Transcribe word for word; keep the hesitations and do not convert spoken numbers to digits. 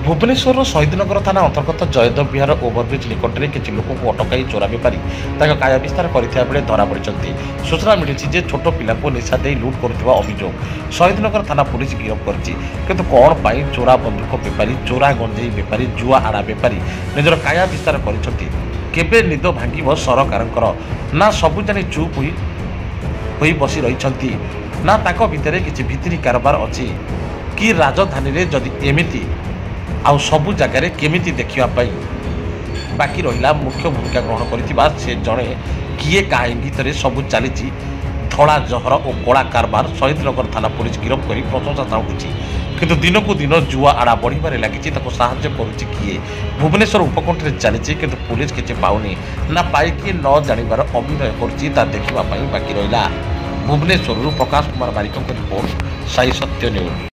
भुवनेश्वर शहीदनगर थाना अंतर्गत जयदेव विहार ओभरब्रिज निकट में किसी लोक अटकाई चोरा बेपारी काया विस्तार करता बेले धरा पड़ी। सूचना मिली छोट पिला निशा दे लुट करुवा अभियोग शहीदनगर थाना पुलिस गिरफ्त कर कौन पाई चोरा बंदूक बेपारी चोरा गंजेई बेपारी जुआ आड़ा बेपारी निजर काया विस्तार कर निद भांग सरकार ना सबू जानी चुप हुई बसी रही ना ताको भितर किसी भित्री कारबार अच्छी कि राजधानी रे जदि एमिति आउ सबु जगार केमिति देखा बाकी रहा मुख्य भूमिका ग्रहण करिथिबा से जड़े किए कहीं भितर सबू चली धड़ा जहर और कला कारबार शहीदनगर थाना पुलिस गिरफ्त कर प्रशंसा चाहूँगी किंतु दिन को दिन जुआ आड़ा बढ़वे लगी साहाय्य करुच्ची किए भुवनेश्वर उपकंठ में चली किंतु पुलिस किसी पाऊनी ना पाइकी न जानिबार अभिनय कर देखा बाकी रहा। Bhubaneswar Prakash Kumar Barik report Sai Satya news.